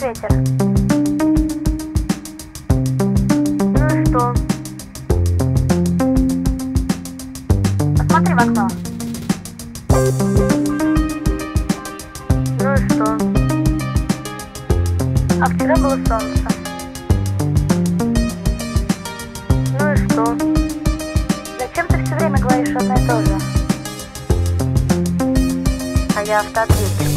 ветер. Ну и что? Посмотри в окно. Ну и что? А вчера было солнце. Ну и что? Зачем ты все время говоришь одно и то же? А я автоответчик.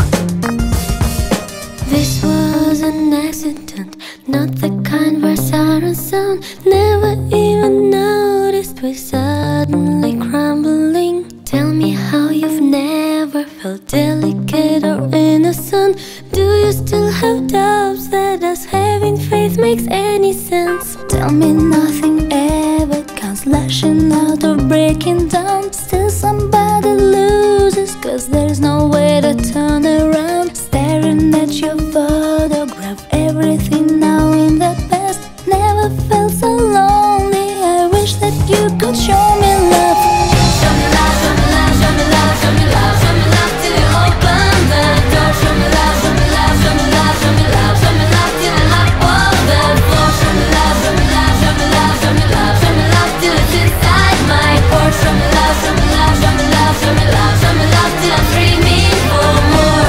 This was an accident, not the kind where sirens sound. Never even noticed we're suddenly crumbling. Tell me how you've never felt delicate or innocent. Do you still have doubts that us having faith makes any sense? Tell me nothing ever counts, lashing out or breaking down. Still somebody loses, cause there's no way to turn around. Staring at your photograph, everything now in the past. Never felt so lonely, I wish that you could show me love. Show me love, show me love, show me love, show me love, show me love till you open the door. Show me love, show me love, show me love, show me love, show me love till I hop on the floor. Show me love, show me love, show me love, show me love, show me love till it's inside my pores. Show me love, show me love, show me love, show me love, show me love till I'm dreaming for more.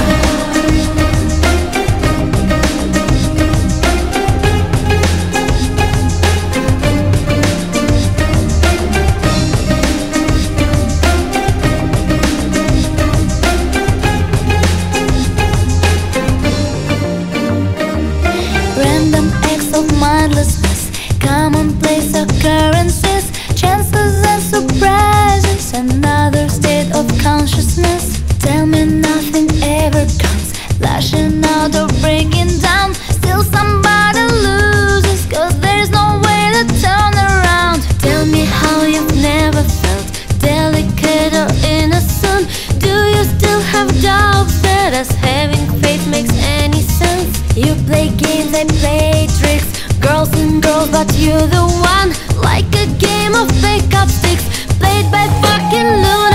Random acts of mindlessness, commonplace occurrences, chances and surprises, another state of consciousness. Tell me nothing ever comes, lashing out or breaking down. Still somebody loses, cause there's no way to turn around. Tell me how you've never felt delicate or innocent. Do you still have doubts that us having faith makes any sense? You play games, I play tricks, girls and girls, but you're the one. Like a game of pick-up sticks, played by fucking losers.